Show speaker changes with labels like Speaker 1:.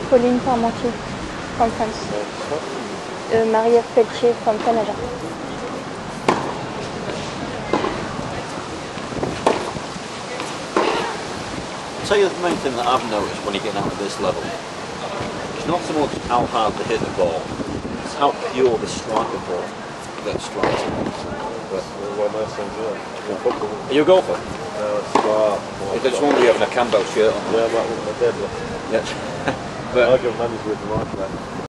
Speaker 1: Pauline Parmentier from France. Marie Peltier from Canada.
Speaker 2: I'll tell you the main thing that I've noticed when you're getting out at this level. It's not so much how hard they hit the ball, it's how pure the striker ball that strikes. Are you a golfer?
Speaker 3: No, it's
Speaker 2: I just wonder you having a Campbell shirt on.
Speaker 3: Yeah, but I did.
Speaker 2: Yeah.
Speaker 3: But I got managed with the right.